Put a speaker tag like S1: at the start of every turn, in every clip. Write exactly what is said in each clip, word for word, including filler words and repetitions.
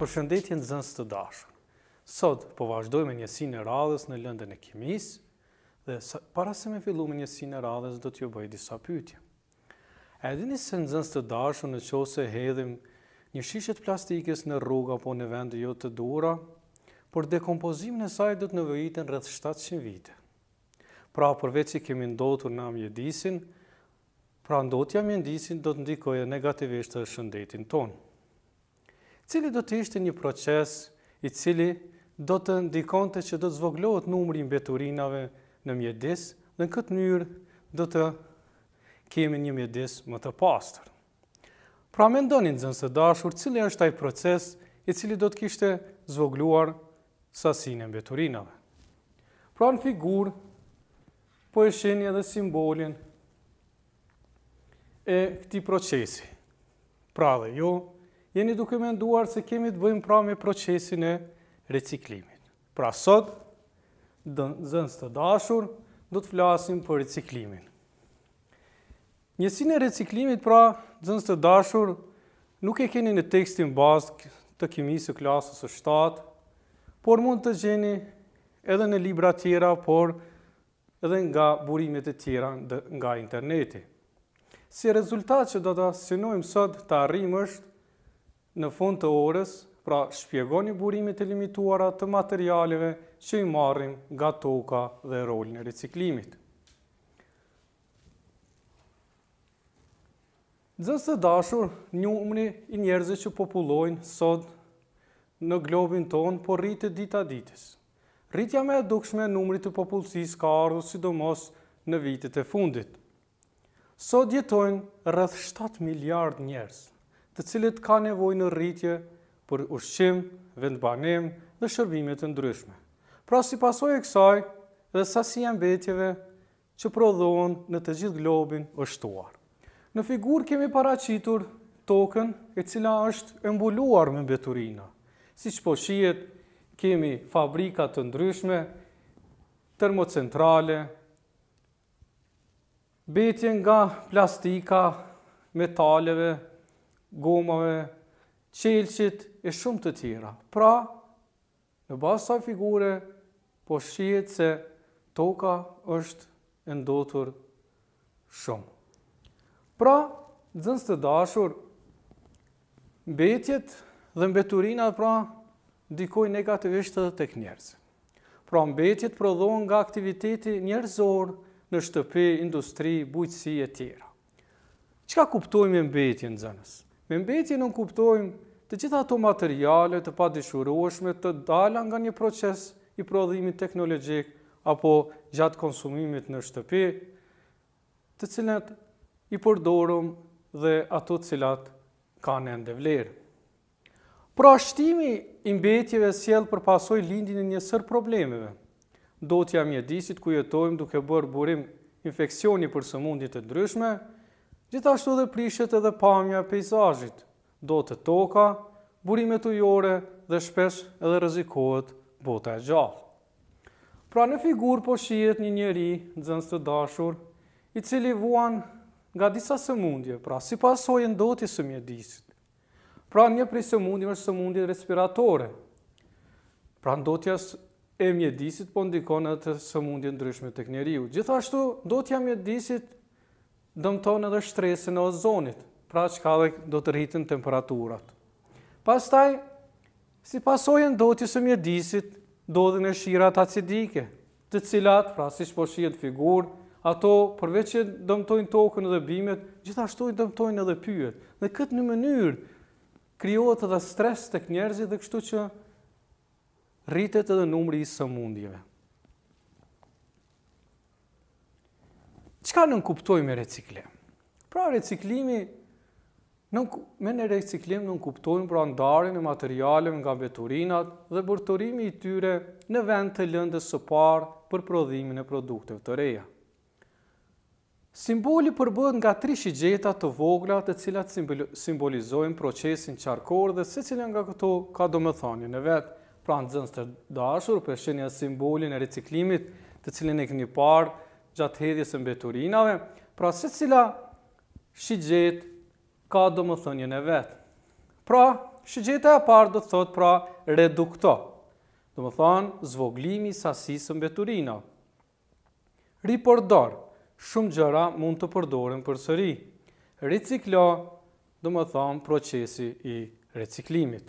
S1: Përshëndetje nxënës të dashur. Sot po vazhdojmë njësinë e radhës në lëndën e kimisë dhe para se me fillu me njësinë e radhës do t'ju bëj disa pyetje. A e dini se nxënës të dashur në qoftë se hedhim një shishe të plastikës në rrugë apo në vende jo të duhura, por dekompozimin e saj do të nevojiten rreth shtatëqind vite. Pra përveç që kemi ndotur në mjedisin, pra ndotja mjedisin do të ndikojë negativisht të shëndetin tonë. Cili do të ishte një proces i cili do të ndikonte që do të zvoglohet numri i mbeturinave në mjedis dhe në këtë mënyrë do të kemi një mjedis më të pastër. Pra mendoni nxënës të dashur, cili është ai proces i cili do të kishte zvogluar sasinë e mbeturinave. Pra në figurë po e shihni edhe simbolin e këtij procesi. Pra dhe jo jeni duke menduar se kemi të bëjmë pra me procesin e reciklimit. Pra sot, nxënës të dashur, do të flasim për reciklimin. Njësinë e reciklimit, pra, nxënës të dashur, nuk e keni në tekstin bazë të kimisë së klasës së shtatë, por mund të gjeni edhe në libra tjera, por edhe nga burimet e tjera nga interneti. Si rezultat që do të synojmë sot të arrijmë është në fund të orës, pra shpjegoni burimet e limituara të materialeve që i marrim nga toka dhe rolin e reciklimit. Nxënës të dashur, numri i njerëzve që popullojnë sot në globin tonë po rritet dita ditës. Rritja më e dukshme e numrit të popullsisë ka ardhur sidomos në vitet e fundit. Sot jetojnë rreth shtatë miliard njerëz, të cilët ka nevojë në rritje për ushqim, vendbanim dhe shërbime të ndryshme. Pra si pasojë e kësaj, dhe sasia mbetjeve që prodhohen në të gjithë globin është shtuar. Në figurë kemi paraqitur tokën e cila është e mbuluar me mbeturina. Siç po shihet, kemi fabrika të ndryshme, termocentrale, mbetje nga plastika, metaleve, gomave, qelçit e shumë të tjera. Pra, në bazë kësaj figure, po shihet se toka është e ndotur shumë. Pra, nxënës të dashur, mbetjet dhe mbeturinat pra ndikojnë negativisht edhe tek njerëzit. Pra, mbetjet prodhohen nga aktiviteti njerëzor në shtëpi, industri, bujqësi e tjera. Çka kuptojmë me mbetje nxënës? Me mbetje nuk kuptojmë të gjitha ato materiale të padishurueshme të dala nga një proces i prodhimit teknologjik apo gjatë konsumimit në shtëpi, të cilat i përdorëm dhe ato të cilat kanë ende vlerë. Pra shtimi i mbetjeve sjell përpasojë lindjen e një sër problemeve. Ndotja e mjedisit ku jetojmë duke bërë burim infeksioni për sëmundje të ndryshme, gjithashtu dhe prishet edhe pamja e peizazhit, dotet toka, burimet ujore dhe shpesh edhe rrezikohet bota e gjallë. Pra në figurë po shihet një njeri, nxënës të dashur, i cili vuan nga disa sëmundje, pra si pasojë e ndotjes së mjedisit. Pra një prej sëmundjeve është sëmundjet respiratore. Pra ndotja e mjedisit po ndikon edhe të sëmundje ndryshme tek njeriu. Gjithashtu ndotja e mjedisit dëmton edhe shtresën e ozonit, pra çka dhe do të rriten temperaturat. Pastaj, si pasojë e ndotjes së mjedisit, ndodhin e shirat acidike, të cilat, pra siç po shihet figurë, ato përveç që dëmtojnë tokën dhe bimët, gjithashtu i dëmtojnë edhe pyjet. Dhe këtë në mënyrë krijohet edhe stres tek njerëzit dhe kështu që rritet edhe numri i sëmundjeve. Çka nuk kuptojmë me reciklim? Pra reciklimi, me në reciklim nuk kuptojmë pra ndarjen e materialeve nga mbeturinat dhe burturimi i tyre në vend të lëndës së parë për prodhimin e produkteve të reja. Simboli përbëhet nga tri shigjeta të vogla të cilat simbolizojnë procesin qarkor dhe secila nga këto ka domethënien e vet. Pra nxënës të dashur, për shihni simbolin e reciklimit, të cilin e keni parë gjatë hedhjes së mbeturinave, pra secila shigjet ka domethënien e vet. Pra, shigjeta e parë do të thot pra redukto, do më thonë zvoglimi sasisë mbeturinave. Ripordor, shumë gjëra mund të përdoren përsëri. Riciklo, do më thonë procesi i reciklimit.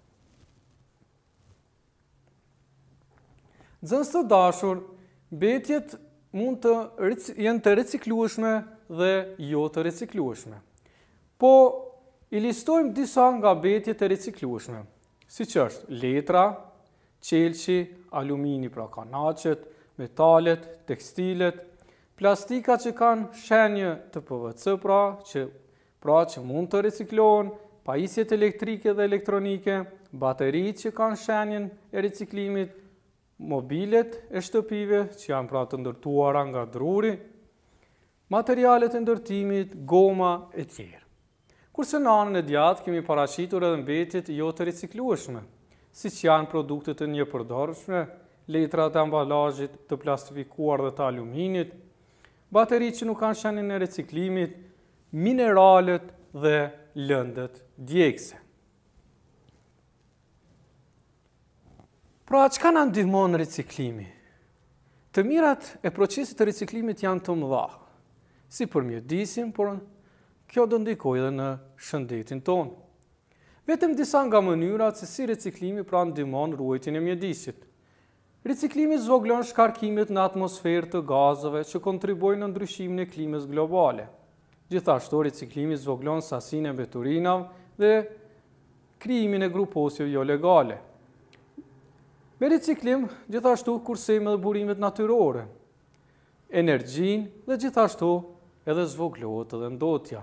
S1: Nxënës të dashur, mbetjet mund të jenë të reciklueshme dhe jo të reciklueshme. Po i listojmë disa nga mbetjet e reciklueshme, siç është letra, qelçi, alumini pra kanaqet, metalet, tekstilet, plastika që kanë shenjë të P V C pra që, pra që mund të reciklohen, pajisjet elektrike dhe elektronike, bateritë që kanë shenjën e reciklimit, mobilet e shtëpive që janë pra të ndërtuara nga druri, materialet e ndërtimit, goma e tjerë. Kurse në anën e djathtë kemi paraqitur edhe mbetjet jo të reciklueshme, siç janë produktet e njëpërdorshme, letrat e ambalazhit të plastifikuar dhe të aluminit, bateritë që nuk kanë shenjën e reciklimit, mineralet dhe lëndët djegëse. Pra, çka na ndihmon riciklimi? Të mirat e procesit të riciklimit janë të mëdha, si për mjedisin, por kjo do ndikojë edhe në shëndetin tonë. Vetëm disa nga mënyrat se si riciklimi pra ndihmon ruajtjen e mjedisit. Riciklimi zvoglon shkarkimet në atmosferë të gazeve që kontribuojnë në ndryshimin e klimës globale. Gjithashtu, riciklimi zvoglon sasinë e mbeturinave dhe krijimin e gruposjeve jo legale. Me riciklim, gjithashtu kursejmë edhe burimet natyrore, energjinë dhe gjithashtu edhe zvoglohet edhe ndotja.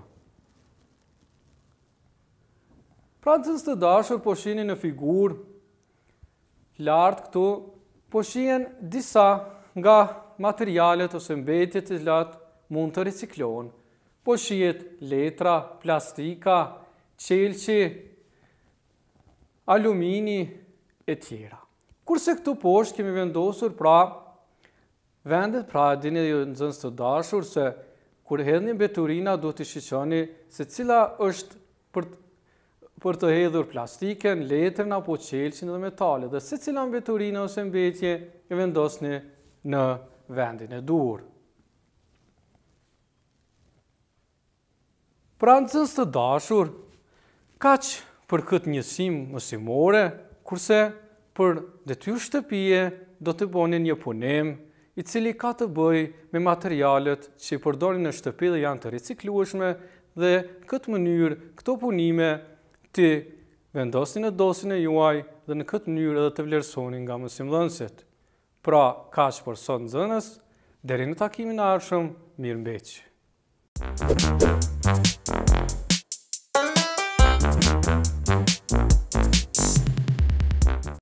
S1: Pra nxënës të dashur, po shihni në figurë lart këtu, po shihen disa nga materialet ose mbetjet të cilat mund të riciklohen. Po shihet letra, plastika, qelçi, alumini e tjera. Kurse këtu poshtë kemi vendosur pra vendet, pra dini ju nxënës të dashur se kur hedhni mbeturina duhet të shiqoni se cila është për për të hedhur plastiken, letrën apo qelçin dhe metalet, dhe se cila mbeturina ose mbetje e vendosni në vendin e duhur. Pra nxënës të dashur, kaq për këtë njësim mësimore, kurse për detyrë shtëpie do të bëni një punim i cili ka të bëjë me materialet që i përdorin në shtëpi dhe janë të riciklueshme dhe në këtë mënyrë këto punime të vendosni në dosin e juaj dhe në këtë mënyrë edhe të vlerësoni nga mësimdhënësit. Pra, kaq për sot nxënës, deri në takimin e ardhshëm, mirëmbëjtje.